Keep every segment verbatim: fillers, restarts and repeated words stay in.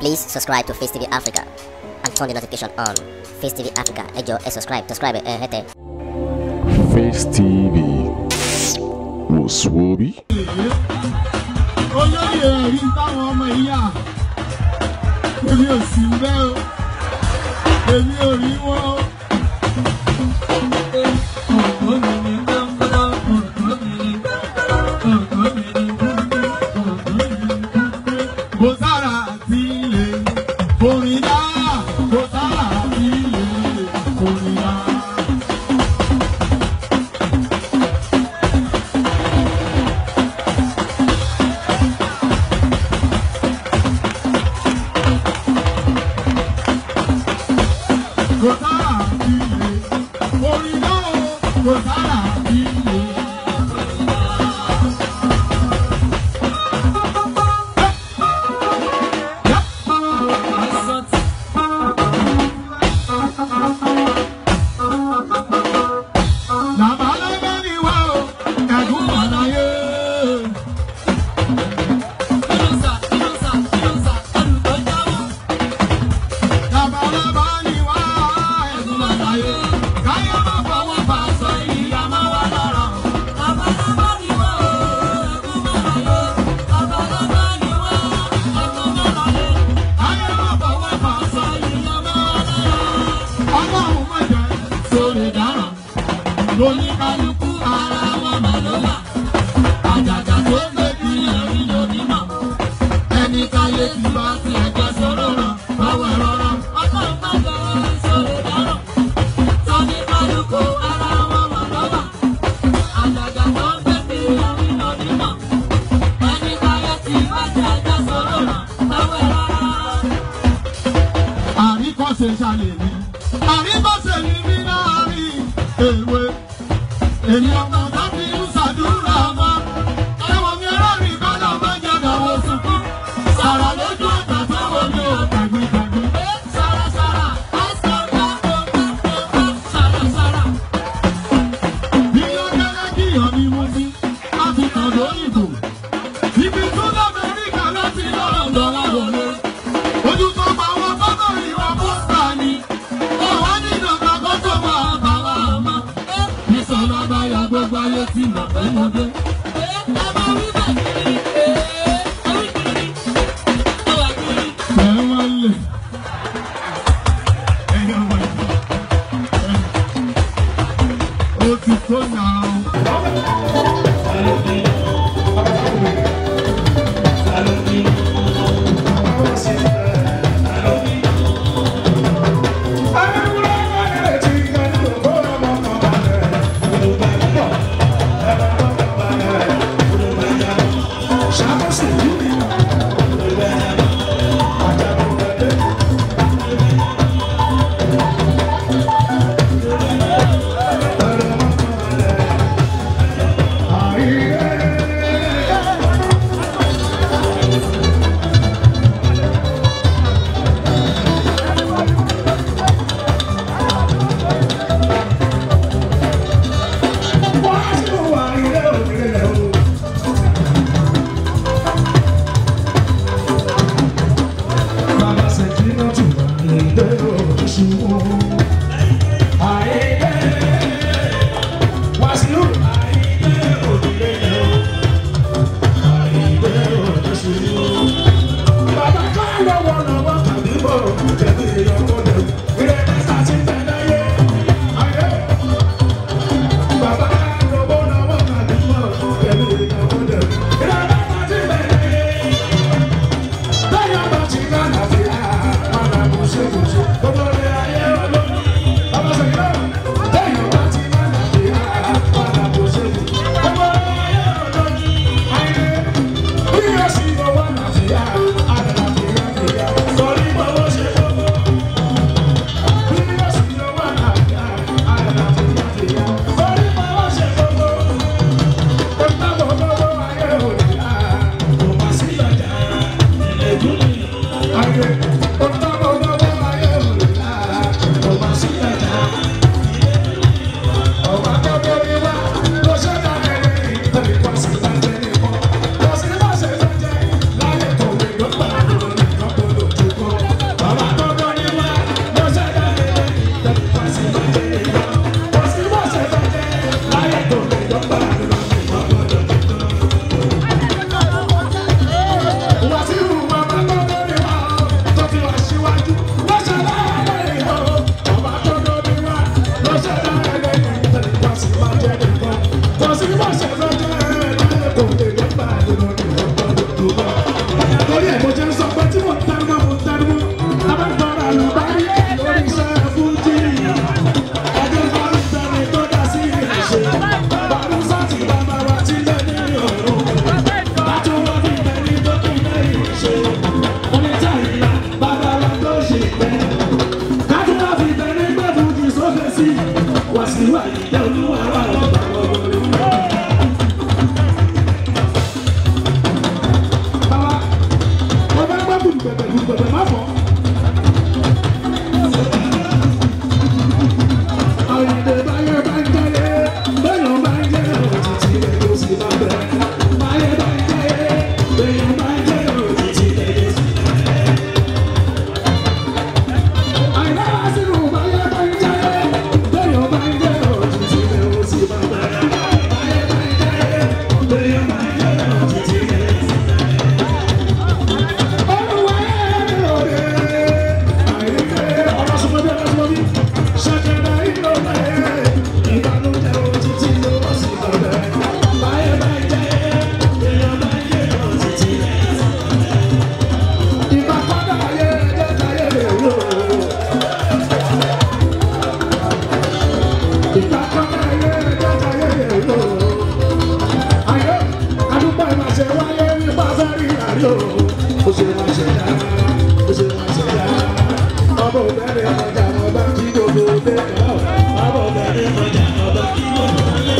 Please subscribe to Face T V Africa and turn the notification on. Face T V Africa, ẹ jọ̀ọ́ ẹ subscribe, subscribe ẹ hẹ́tẹ̀. Face T V was Swoby. Olóyè ẹ̀rí táwọn ọmọ ìyá èmi ò sí bẹ́ẹ̀ o, èmi ò rí wọn o. Kò sára àti ilé orin dá, kò sára àti ilé orin dá. Kò sára àti ilé orin dá o, kò sára àti ilé. Oníkálukú ara wọn mà ló wà, àjàgà tó gbé bí ẹ̀rí lónímọ̀, ẹni káyé ti bá ti ẹ̀jẹ̀ sọ̀rọ̀ ràn báwo rọra. Ọkọ̀ ìpàdé ìṣòro dáràn, oníkálukú ara wọn mà ló wà, àjàgà tó gbé bí ẹ̀rí lónímọ̀, ẹni káyé ti bá ti ẹ̀jẹ̀ sọ̀rọ̀ ràn báwo rọra. Àríkọ́ṣe ṣàlẹ̀ mi, àríkọ́ṣe mi ní láàárín èwe. Èmi ọmọ láti ń ṣàdúrà ọmọ, ẹ̀wọ̀n mi rẹ́rìn kọ́lá máa ń jẹ́dọ̀ wọ sunkún. Sàrà lójú ọ̀tà tó wọ ní ọ̀tàgbìtàgbì. Sàrà sàrà, ẹ̀sán bá gbogbo gbogbo sàrà sàrà. Bí ó kẹ́lẹ́ kí ìyọ̀ ni mo fi, a fi tàn lóyìnbó. Ibi tó l'Amẹ́ríkà láti lọ́rọ̀ dọ́là wọlé. Ojú tó bá wọn fọ́tò ìwà pósítà ni. Ọ̀wá nínú ọ̀gá kó tó wà bá wa ọmọ. Sọlá bá ya gbogbo ayé tí mà fẹ́ mọ́ dé. Ẹ máa wí bẹ́ẹ̀ kiri, ẹ wí kiri, ẹ wá kiri. Ẹ wá lè. Ẹ yọ wá yìí. Ó ti tó yà ó. wá sí wà ìjẹ́ olúwa wà lọ́gbà wọlé. Bàbá wọ́n bá gbọ́ gbùdùgbẹ̀gbẹ̀ gbùdùgbẹ̀gbẹ̀ má fọ́. Àyìnbó báyẹ̀ bá ń jẹ́yẹ bẹ́yàn bá ń jẹ́ òtítì rẹ̀ yóò sì bá bẹ̀rẹ̀. Báyẹ̀ bá ń jẹ́yẹ bẹ́yàn bá ń jẹ́ òtítì rẹ̀ yóò sì bá bẹ̀rẹ̀. Àyìnbó wá sínú báyẹ̀ bá ń jẹ́yẹ bẹ́yàn bá ń jẹ́ òtítì rẹ̀ yóò sì bá bẹ̀rẹ̀. Báyẹ̀ bá ń jẹ́yẹ bẹ́yàn bá ń jẹ́ òtítì rẹ̀ yóò sì bá bẹ̀rẹ̀. Olúwa ẹ̀ lóore àyíké ọ̀rọ̀ sọmọdé ọ̀rọ̀ sọmọdé ṣàkẹ́dá ìlọ́lẹ̀ ìbànújẹ́ òtítì yóò sì bá bẹ̀rẹ̀. Báyẹ̀ bá ń jẹ́yẹ bẹ́yàn bá ń jẹ́ òtítì rẹ̀ yóò sì bá bẹ̀rẹ̀. Ìbá padà ayé ẹ̀jẹ̀ káyé lè wò. Ìbá padà ayé ẹ̀jẹ̀ káyé lè wò. Ayé àdúgbò ìmàṣẹ wáyé nípa sáré ìrìnàjò. Ó ṣe máa ṣe dá, ó ṣe máa ṣe dá. Ọmọ òbẹ̀rẹ̀ ọjà ọba kí gbogbo dé. Ọmọ òbẹ̀rẹ̀ ọjà ọba kí gbogbo dé.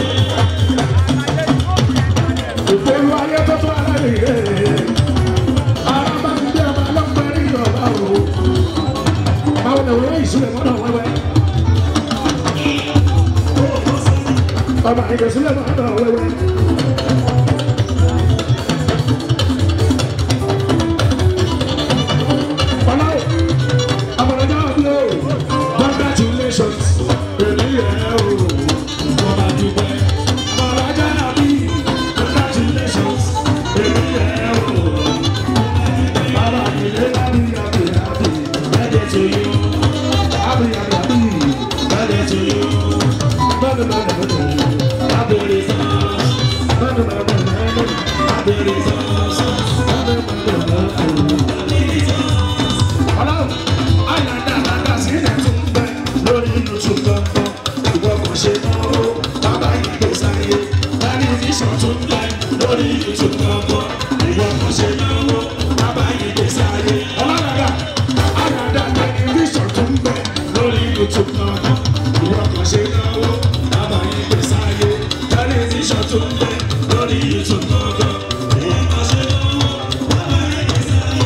Ìpéru ayé tó tó aláìní rẹ̀. Ara bá ti dé ọba lọ́pẹ́ rí ọba o. Báwo ni òun ìṣúlẹ̀ mọ́nà wẹ́wẹ́? Ọba ìgbésílẹ̀ mọ́nà wẹ́wẹ́. Ọlọ́run, àbọ̀dọ̀jọ́ ọdún o. Congratulations. Èmi yẹ̀ ẹ́ o. Ọba dúpẹ́. Àbọ̀dọ̀jọ́ àbí. Congratulations. Èmi yẹ̀ ẹ́ o. Bàbá mi lé happy happy happy birthday to you. Happy happy happy birthday to you. Birthday birthday birthday. Happy returns. Birthday birthday birthday. Happy returns. Birthday birthday birthday. Ọlọ́run, àyàndá àdá sílẹ̀ tún bẹ lórí YouTube gbọ̀ngàn. Ìwọ kò ṣe náwó, bàbá ìgbésí ayé. Tẹlifíṣàn tún bẹ lórí YouTube gbọ̀ngàn. Ìwọ kò ṣe náwó, bàbá ìgbésí ayé. Ọlọ́dàdà, àyàndá tẹlifíṣàn tún bẹ lórí YouTube gbọ̀ngàn. Ìwọ kò ṣe náwó, bàbá ìgbésí ayé. Tẹlifíṣàn tún bẹ lórí YouTube gbọ̀ngàn. Ìwọ kò ṣe náwó, bàbá ìgbésí ayé.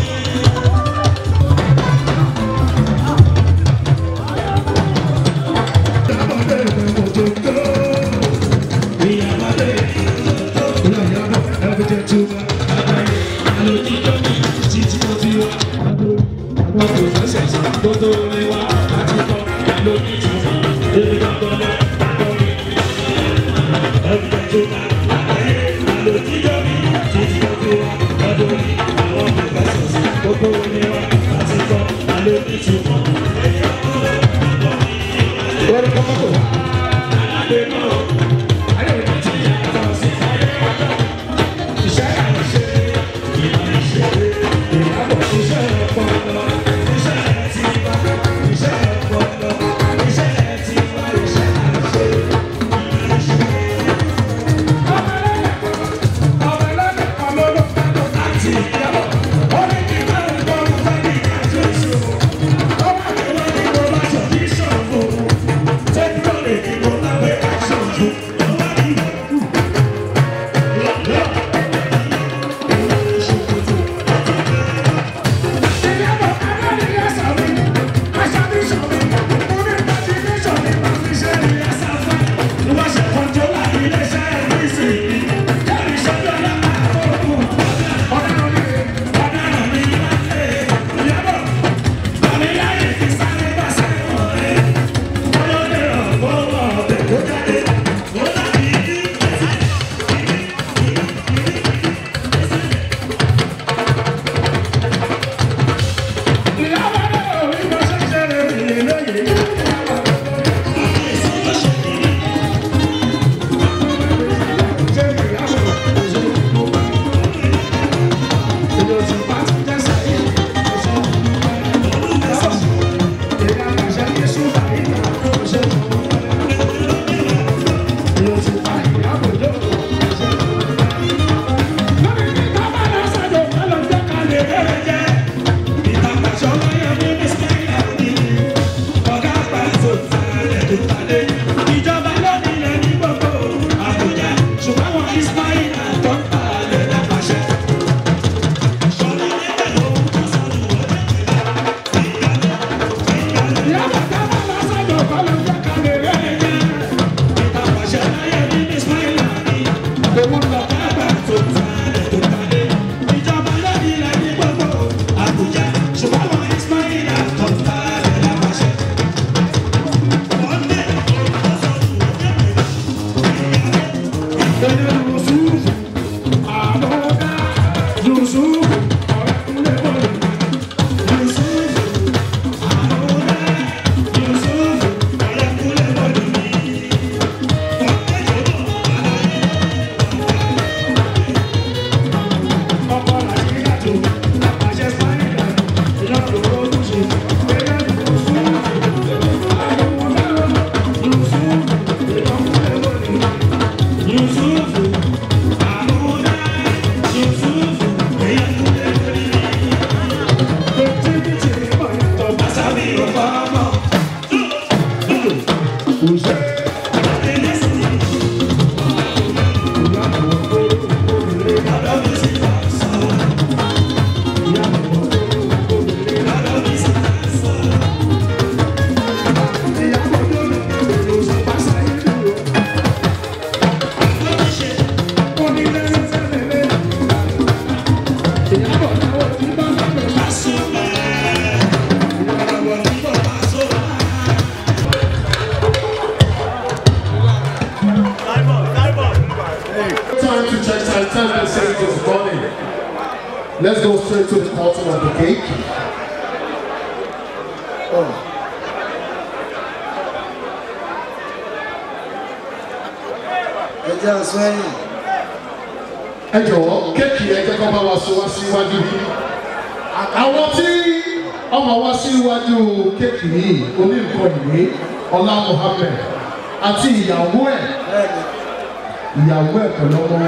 let's go straight to the cutting of the cake. Oh. Ẹ jẹ́ aṣọ ẹ̀yìn. Ẹ jọ̀wọ́ kéèkì ẹ jẹ́ kó bá wa so wá síwájú bí. Àwọn tí ọmọ wá síwájú kéèkì yìí oníǹkan ìwé Ọlá Mohammed àti ìyàwó ẹ̀ ìyàwó ẹ̀ pẹ̀lú ọmọ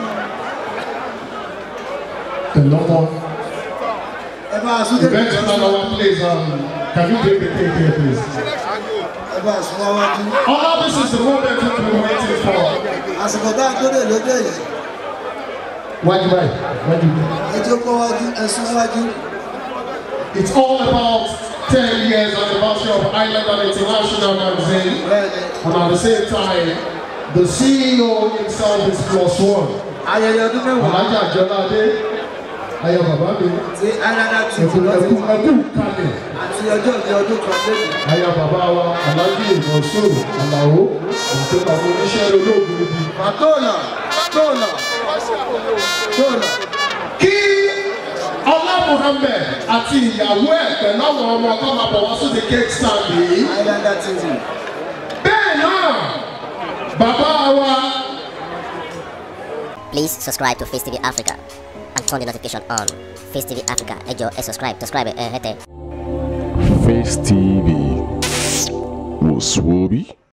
pẹ̀lú ọmọ. Ẹ bá aṣọ The best man of our place, um, can you take the cake here, please? Ẹ bá aṣọ wá wájú. Ọlá, this is the moment we've been waiting for. Àsìkò tá a tó lè lóde yìí. Wájú báyìí, wájú. Ẹ jẹ́ kó wájú, ẹ sún wájú. It's all about ten years anniversary of Islander International Magazine. And at the same time, the C E O himself is plus one. Ayẹyẹ ọdún mẹ́wàá. Alájà Jọládé, ayọ̀ bàbá mi. Ti Islander ti Ẹkú ẹkú ẹkú kalẹ̀. àti ọjọ́ ìbí ọdún kan lẹ́yìn. Ayọ̀ bàbá wa, Alájì Mọ̀sùn, Àlàó, àti bàbá oníṣẹ́ olóògùn ibi. Màtóòlà, tóòlà, tóòlà. Kí Ọlá Mohammed àti ìyàwó ẹ̀ pẹ̀lú àwọn ọmọ ọkọ máa bọ̀ wá sí the cake stand yìí. Islander T V. Bẹ́ẹ̀ náà, bàbá wa. Please subscribe to Face T V Africa and turn the notification on. Face T V Africa, ẹ jọ̀ọ́ ẹ subscribe, subscribe ẹ hẹ́tẹ̀. Face T V was Swoby.